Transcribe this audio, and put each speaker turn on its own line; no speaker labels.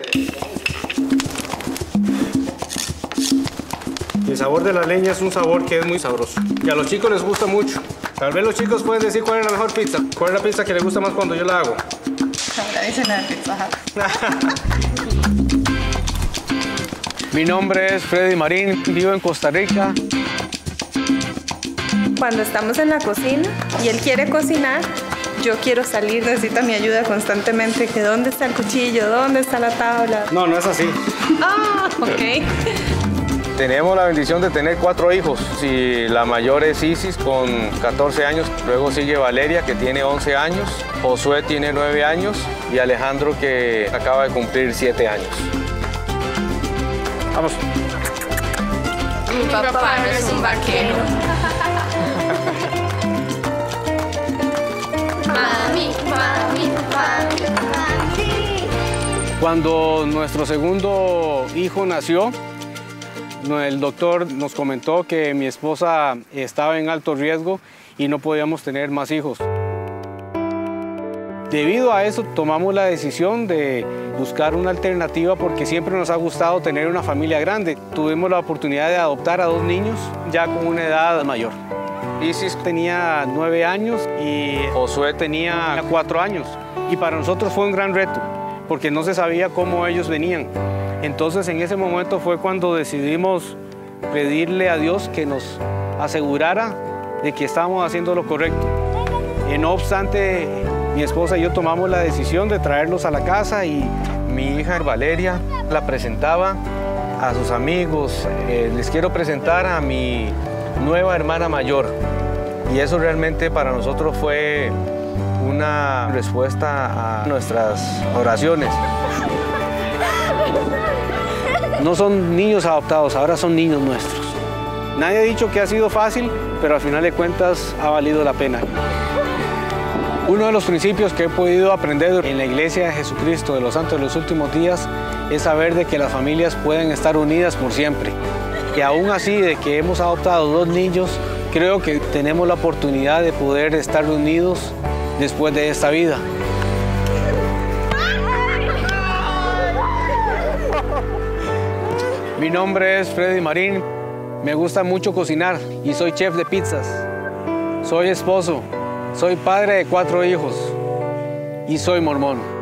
El sabor de la leña es un sabor que es muy sabroso y a los chicos les gusta mucho. Tal vez los chicos pueden decir cuál es la mejor pizza, cuál es la pizza que les gusta más cuando yo la hago.
Ahora dicen la Pizza Hut.
Mi nombre es Freddy Marín, vivo en Costa Rica.
Cuando estamos en la cocina y él quiere cocinar, yo quiero salir, necesita mi ayuda constantemente, que dónde está el cuchillo, dónde está la tabla.
No, no es así.
Ah, ok.
Tenemos la bendición de tener 4 hijos. Y la mayor es Isis con 14 años, luego sigue Valeria que tiene 11 años, Josué tiene 9 años y Alejandro que acaba de cumplir 7 años.
Vamos.
Mi papá no es un vaquero. Mami, mami, mami, mami.
Cuando nuestro segundo hijo nació, el doctor nos comentó que mi esposa estaba en alto riesgo y no podíamos tener más hijos. Debido a eso tomamos la decisión de buscar una alternativa porque siempre nos ha gustado tener una familia grande. Tuvimos la oportunidad de adoptar a 2 niños ya con una edad mayor. Isis tenía 9 años y Josué tenía 4 años. Y para nosotros fue un gran reto porque no se sabía cómo ellos venían. Entonces en ese momento fue cuando decidimos pedirle a Dios que nos asegurara de que estábamos haciendo lo correcto. No obstante, mi esposa y yo tomamos la decisión de traerlos a la casa y mi hija Valeria la presentaba a sus amigos. Les quiero presentar a mi nueva hermana mayor. Y eso realmente para nosotros fue una respuesta a nuestras oraciones. No son niños adoptados, ahora son niños nuestros. Nadie ha dicho que ha sido fácil, pero al final de cuentas ha valido la pena. Uno de los principios que he podido aprender en la Iglesia de Jesucristo de los Santos de los Últimos Días es saber de que las familias pueden estar unidas por siempre. Y aún así, de que hemos adoptado 2 niños, creo que tenemos la oportunidad de poder estar unidos después de esta vida. Mi nombre es Freddy Marín, me gusta mucho cocinar y soy chef de pizzas. Soy esposo, soy padre de 4 hijos y soy mormón.